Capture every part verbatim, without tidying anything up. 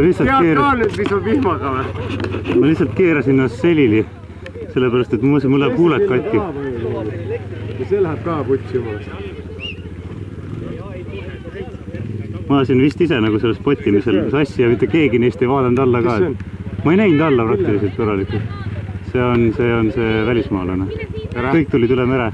lihtsalt tead keerasin... ka nüüd, mis on vihmaga või? Ma lihtsalt keerasin ennast selili, sellepärast, et mul läheb huuled katki. Ja see läheb ka putsi jumalast. Ma asin vist ise nagu selles pottimisel sassi ja mitte keegi neist ei vaadanud alla ka. Ma ei näinud alla praktiliselt korralikult. See on see, on see välismaalane. Kõik tulid üle mere.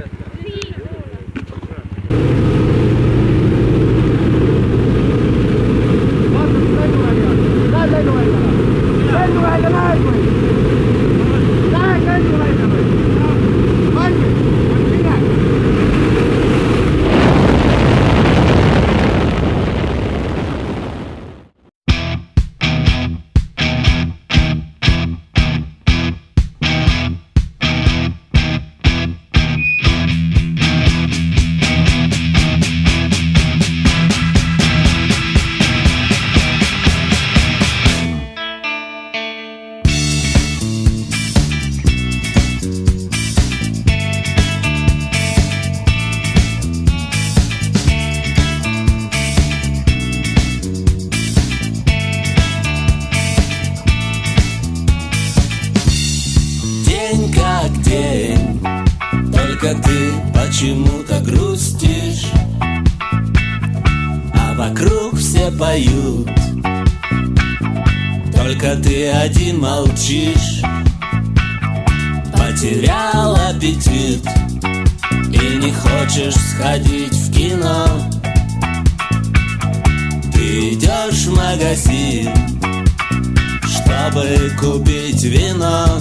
Только ты почему-то грустишь, а вокруг все поют. Только ты один молчишь. Потерял аппетит и не хочешь сходить в кино. Ты идешь в магазин, чтобы купить вино.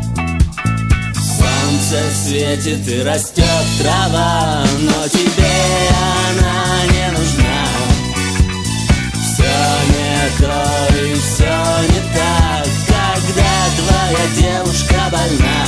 Солнце светит и растет трава, но тебе она не нужна. Все не то и все не так, когда твоя девушка больна.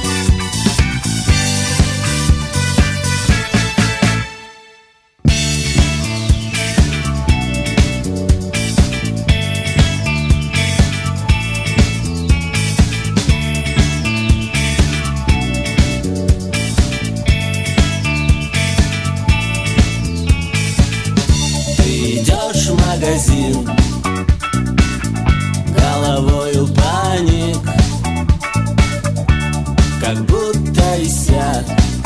Магазин, головою паник, как будто иссяк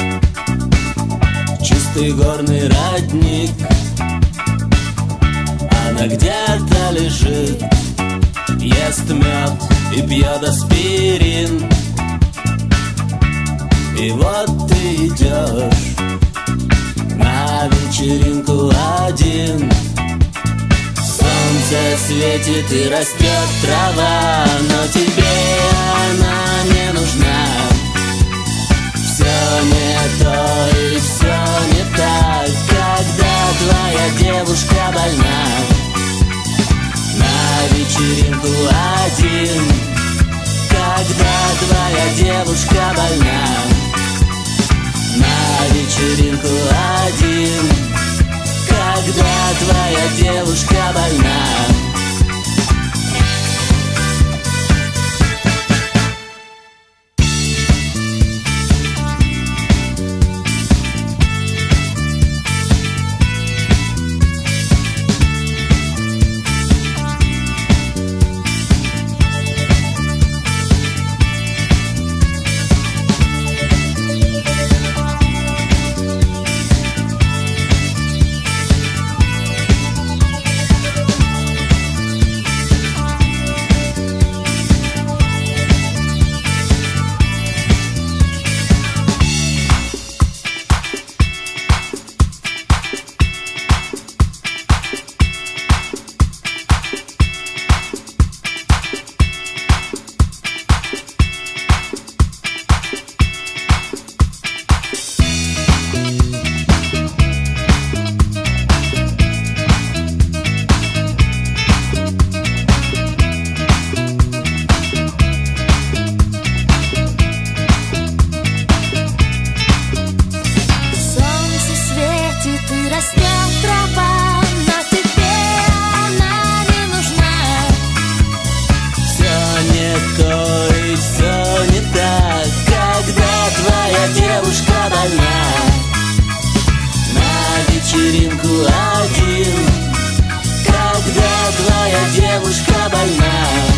чистый горный родник. Она где-то лежит, ест мед и пьет аспирин. И вот ты идешь на вечеринку один. Солнце светит и растет трава, но тебе она не нужна. Все не то и все не так, когда твоя девушка больна. На вечеринку один, когда твоя девушка больна. На вечеринку один, когда твоя девушка больна. вечеринку один, когда твоя девушка больна.